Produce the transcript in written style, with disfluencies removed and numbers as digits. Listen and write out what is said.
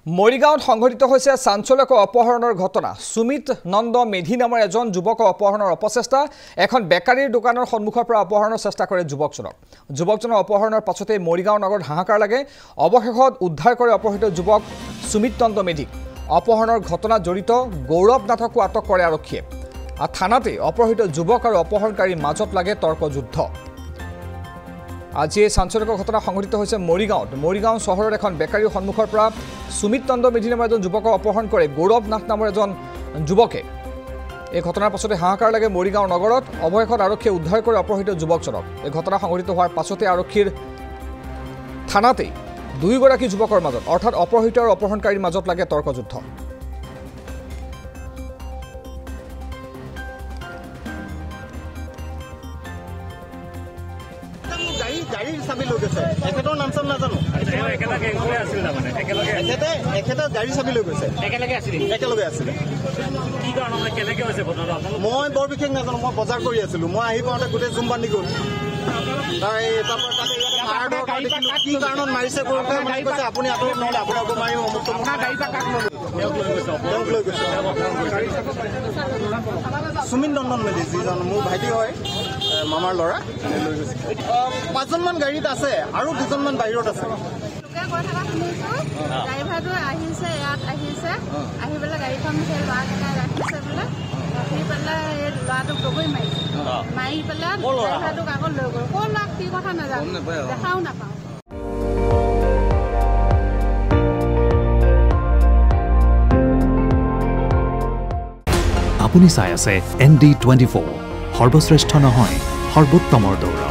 মৰিগাঁৱত সংঘটিত হৈছে চাঞ্চল্যকৰ অপহৰণৰ ঘটনা। সুমিত নন্দ মেধি নামৰ এজন যুৱকৰ অপহৰণৰ অপচেষ্টা। এখন বেকাৰীৰ দোকানৰ সন্মুখৰ পৰা অপহৰণৰ চেষ্টা কৰে যুৱকজনক। যুৱকজনৰ অপহৰণৰ পাছতে মৰিগাঁও নগৰত হাহাকাৰ লাগে। অৱশেষত উদ্ধাৰ কৰে অপহৃত যুৱক সুমিত নন্দ মেধিক। অপহৰণৰ ঘটনাত জড়িত গৌৰৱ নাথকো আটক কৰে আৰক্ষীয়ে। থানাতে অপহৃত যুৱক আৰু অপহৰণকাৰীৰ মাজত লাগে তৰ্কযুদ্ধ। আজি এই চাঞ্চল্যকৰ ঘটনা সংঘটিত হৈছে মৰিগাঁৱত। মৰিগাঁও চহৰৰ এখন বেকাৰীৰ সন্মুখৰ পৰা সুমিত নন্দ মেধি নামৰ এজন যুৱকক অপহৰণ কৰে গৌৰৱ নাথ নামৰ এজন যুৱকে। এই ঘটনাৰ পাছতে হাহাকাৰ লাগে মৰিগাঁও নগৰত। অৱশেষত আৰক্ষীয়ে উদ্ধাৰ কৰে অপহৃত যুৱকজনক। এই ঘটনা সংঘটিত হোৱাৰ পাছতে আৰক্ষীৰ থানাতেই দুয়োগৰাকী যুৱকৰ মাজত অৰ্থাৎ অপহৃত আৰু অপহৰণকাৰীৰ মাজত লাগে তৰ্কযুদ্ধ। গাড়ীৰ চাবি লৈ গৈছে, এখেতৰ নাম চাম নাজানো। এখেতে গাড়ীৰ চাবি লৈ গৈছে, একেলগে আছিলে। মই বৰ বিশেষ নাজানো, মই বজাৰ কৰি আছিলো। মই আহি পাওঁতে গোটেই জুম বান্ধি গ'ল। কি কাৰণত মাৰিছে কৈছে আপুনি আঁতৰত নহ'লে আপোনাকো মাৰিম। সুমিত নন্দন মেধি যিজন মোৰ ভাইটি হয়, মামাৰ ল'ৰা, লৈ গৈছে। 5জনমান গাড়ীত আছে আৰু 2জনমান বাহিৰত আছে। ড্ৰাইভাৰটো আহিছে, ইয়াত আহিছে, আহি পেলাই গাড়ীখন ল'ৰাকেইটাই ৰাখিছে বোলে। ৰাখি পেলাই এই ল'ৰাটোক দগৰি মাৰিছে। মাৰি পেলাই ড্ৰাইভাৰটোক আকৌ লৈ গ'ল। ক'ৰ ল'ৰাক কি কথা নাজানো, দেখাও নাপাওঁ। আপুনি চাই আছে ND24, সৰ্বশ্ৰেষ্ঠ নহয় সৰ্বোত্তমৰ দৌৰ।